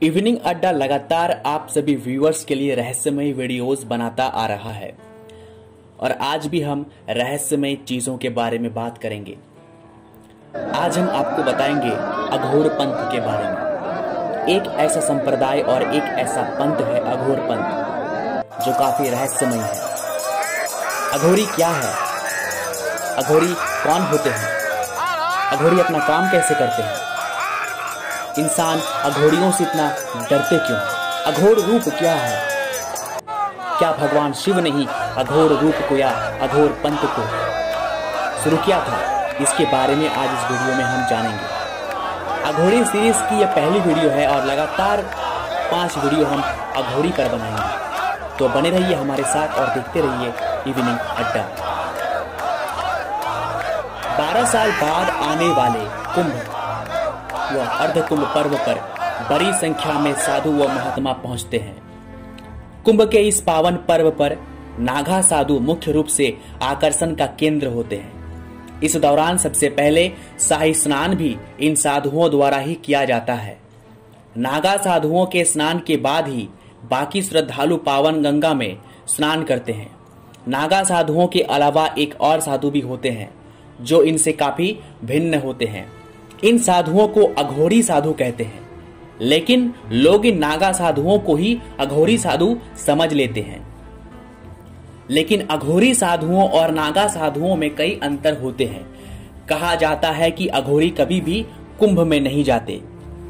Evening अड्डा लगातार आप सभी व्यूअर्स के लिए रहस्यमय वीडियोस बनाता आ रहा है और आज भी हम रहस्यमय चीजों के बारे में बात करेंगे। आज हम आपको बताएंगे अघोर पंथ के बारे में। एक ऐसा संप्रदाय और एक ऐसा पंथ है अघोर पंथ जो काफी रहस्यमय है। अघोरी क्या है? अघोरी कौन होते हैं? अघोरी अपना काम कैसे करते हैं? इंसान अघोरियों से इतना डरते क्यों? अघोर रूप क्या है? क्या भगवान शिव ने ही अघोर रूप को या अघोर पंथ को शुरू किया था? इसके बारे में आज इस वीडियो में हम जानेंगे। अघोरी सीरीज की यह पहली वीडियो है और लगातार 5 वीडियो हम अघोरी पर बनाएंगे, तो बने रहिए हमारे साथ और देखते रहिए इवनिंग अड्डा। 12 साल बाद आने वाले कुंभ व अर्धकुंभ पर्व पर बड़ी संख्या में साधु व महात्मा पहुंचते हैं। कुंभ के इस पावन पर्व पर नागा साधु मुख्य रूप से आकर्षण का केंद्र होते हैं। इस दौरान सबसे पहले शाही स्नान भी इन साधुओं द्वारा ही किया जाता है। नागा साधुओं के स्नान के बाद ही बाकी श्रद्धालु पावन गंगा में स्नान करते हैं। नागा साधुओं के अलावा एक और साधु भी होते हैं जो इनसे काफी भिन्न होते हैं। इन साधुओं को अघोरी साधु कहते हैं, लेकिन लोग इन नागा साधुओं को ही अघोरी साधु समझ लेते हैं। लेकिन अघोरी साधुओं और नागा साधुओं में कई अंतर होते हैं। कहा जाता है कि अघोरी कभी भी कुंभ में नहीं जाते।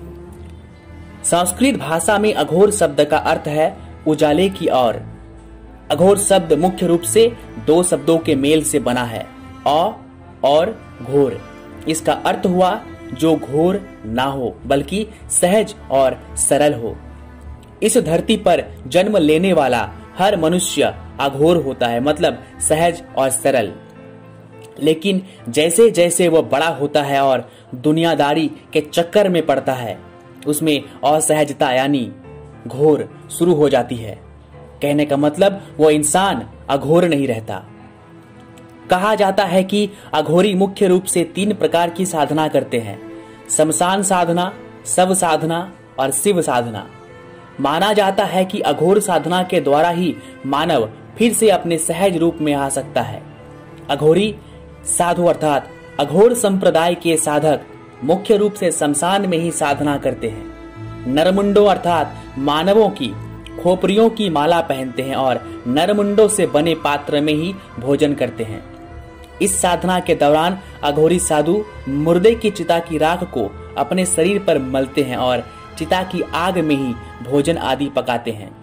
संस्कृत भाषा में अघोर शब्द का अर्थ है उजाले की ओर। अघोर शब्द मुख्य रूप से 2 शब्दों के मेल से बना है, अ और घोर। इसका अर्थ हुआ जो घोर ना हो बल्कि सहज और सरल हो। इस धरती पर जन्म लेने वाला हर मनुष्य अघोर होता है, मतलब सहज और सरल। लेकिन जैसे जैसे वह बड़ा होता है और दुनियादारी के चक्कर में पड़ता है, उसमें असहजता यानी घोर शुरू हो जाती है। कहने का मतलब वो इंसान अघोर नहीं रहता। कहा जाता है कि अघोरी मुख्य रूप से 3 प्रकार की साधना करते हैं: शमशान साधना, शव साधना और शिव साधना। माना जाता है कि अघोर साधना के द्वारा ही मानव फिर से अपने सहज रूप में आ सकता है। अघोरी साधु अर्थात अघोर संप्रदाय के साधक मुख्य रूप से शमशान में ही साधना करते हैं। नरमुंडों अर्थात मानवों की खोपड़ियों की माला पहनते हैं और नरमुंडों से बने पात्र में ही भोजन करते हैं। इस साधना के दौरान अघोरी साधु मुर्दे की चिता की राख को अपने शरीर पर मलते हैं और चिता की आग में ही भोजन आदि पकाते हैं।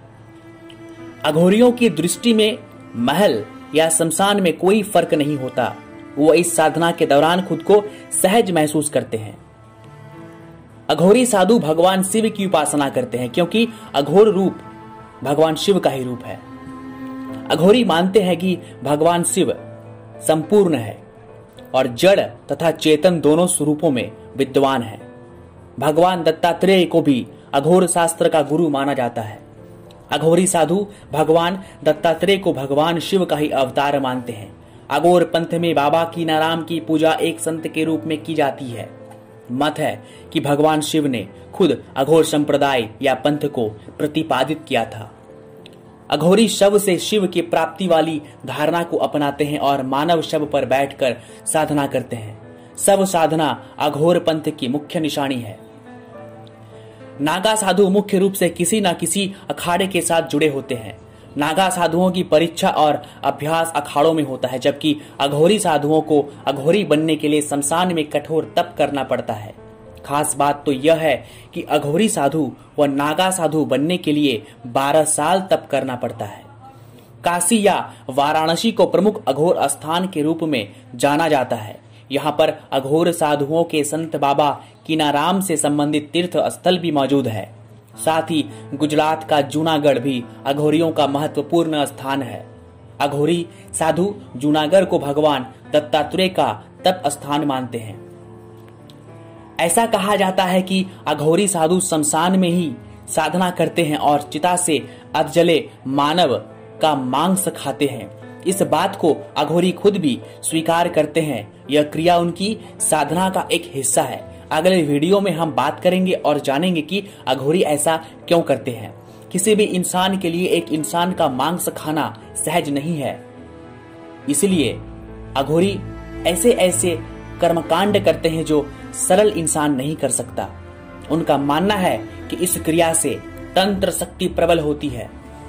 अघोरियों की दृष्टि में महल या शमशान में कोई फर्क नहीं होता। वो इस साधना के दौरान खुद को सहज महसूस करते हैं। अघोरी साधु भगवान शिव की उपासना करते हैं क्योंकि अघोर रूप भगवान शिव का ही रूप है। अघोरी मानते हैं कि भगवान शिव संपूर्ण है और जड़ तथा चेतन दोनों स्वरूपों में विद्वान है। भगवान दत्तात्रेय को भी अघोर शास्त्र का गुरु माना जाता है। अघोरी साधु भगवान दत्तात्रेय को भगवान शिव का ही अवतार मानते हैं। अघोर पंथ में बाबा कीनाराम की पूजा एक संत के रूप में की जाती है। मत है कि भगवान शिव ने खुद अघोर संप्रदाय या पंथ को प्रतिपादित किया था। अघोरी शव से शिव की प्राप्ति वाली धारणा को अपनाते हैं और मानव शव पर बैठकर साधना करते हैं। शव साधना अघोर पंथ की मुख्य निशानी है। नागा साधु मुख्य रूप से किसी न किसी अखाड़े के साथ जुड़े होते हैं। नागा साधुओं की परीक्षा और अभ्यास अखाड़ों में होता है, जबकि अघोरी साधुओं को अघोरी बनने के लिए शमशान में कठोर तप करना पड़ता है। खास बात तो यह है कि अघोरी साधु व नागा साधु बनने के लिए 12 साल तप करना पड़ता है। काशी या वाराणसी को प्रमुख अघोर स्थान के रूप में जाना जाता है। यहाँ पर अघोर साधुओं के संत बाबा कीनाराम से संबंधित तीर्थ स्थल भी मौजूद है। साथ ही गुजरात का जूनागढ़ भी अघोरियों का महत्वपूर्ण स्थान है। अघोरी साधु जूनागढ़ को भगवान दत्तात्रेय का तप स्थान मानते हैं। ऐसा कहा जाता है कि अघोरी साधु शमशान में ही साधना करते हैं और चिता से अधजले मानव का मांस खाते हैं। इस बात को अघोरी खुद भी स्वीकार करते हैं। यह क्रिया उनकी साधना का एक हिस्सा है। अगले वीडियो में हम बात करेंगे और जानेंगे कि अघोरी ऐसा क्यों करते हैं। किसी भी इंसान के लिए एक इंसान का मांस खाना सहज नहीं है, इसलिए अघोरी ऐसे ऐसे कर्मकांड करते हैं जो सरल इंसान नहीं कर सकता। उनका मानना है कि इस क्रिया से तंत्र शक्ति प्रबल होती है।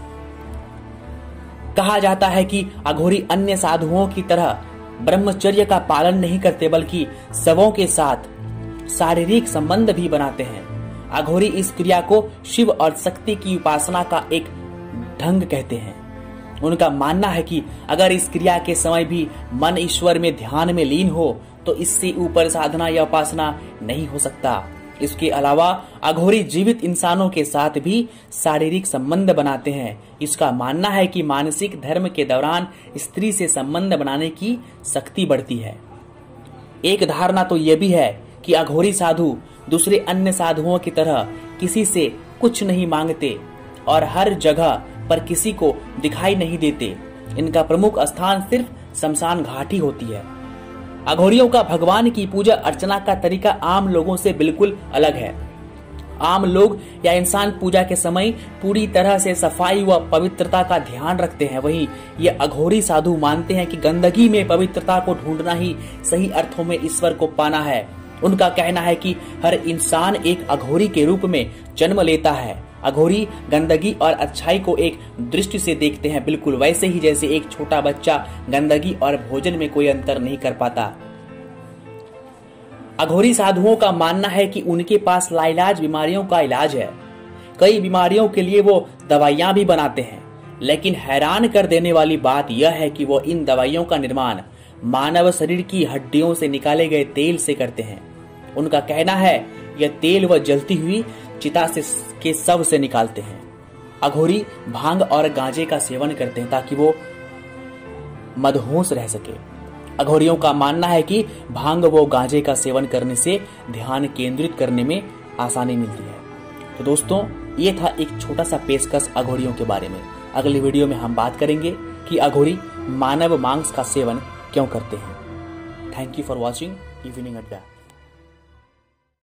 कहा जाता है कि अघोरी अन्य साधुओं की तरह ब्रह्मचर्य का पालन नहीं करते, बल्कि सबों के साथ शारीरिक संबंध भी बनाते हैं। अघोरी इस क्रिया को शिव और शक्ति की उपासना का एक ढंग कहते हैं। उनका मानना है कि अगर इस क्रिया के समय भी मन ईश्वर में ध्यान में लीन हो तो इससे ऊपर साधना या उपासना नहीं हो सकता। इसके अलावा अघोरी जीवित इंसानों के साथ भी शारीरिक संबंध बनाते हैं। इसका मानना है कि मानसिक धर्म के दौरान स्त्री से संबंध बनाने की शक्ति बढ़ती है। एक धारणा तो यह भी है कि अघोरी साधु दूसरे अन्य साधुओं की तरह किसी से कुछ नहीं मांगते और हर जगह पर किसी को दिखाई नहीं देते। इनका प्रमुख स्थान सिर्फ शमशान घाट ही होती है। अघोरियों का भगवान की पूजा अर्चना का तरीका आम लोगों से बिल्कुल अलग है। आम लोग या इंसान पूजा के समय पूरी तरह से सफाई व पवित्रता का ध्यान रखते हैं, वहीं ये अघोरी साधु मानते हैं कि गंदगी में पवित्रता को ढूंढना ही सही अर्थों में ईश्वर को पाना है। उनका कहना है कि हर इंसान एक अघोरी के रूप में जन्म लेता है। अघोरी गंदगी और अच्छाई को एक दृष्टि से देखते हैं, बिल्कुल वैसे ही जैसे एक छोटा बच्चा गंदगी और भोजन में कोई अंतर नहीं कर पाता। अघोरी साधुओं का मानना है कि उनके पास लाइलाज बीमारियों का इलाज है। कई बीमारियों के लिए वो दवाइयां भी बनाते हैं, लेकिन हैरान कर देने वाली बात यह है कि वो इन दवाइयों का निर्माण मानव शरीर की हड्डियों से निकाले गए तेल से करते हैं। उनका कहना है यह तेल वह जलती हुई चिता से के शव से निकालते हैं। अघोरी भांग और गांजे का सेवन करते हैं ताकि वो मदहोश रह सके। अघोरियों का मानना है कि भांग व गांजे का सेवन करने से ध्यान केंद्रित करने में आसानी मिलती है। तो दोस्तों, ये था एक छोटा सा पेशकश अघोरियों के बारे में। अगली वीडियो में हम बात करेंगे कि अघोरी मानव मांस का सेवन क्यों करते हैं। Thank you for watching evening अड्डा।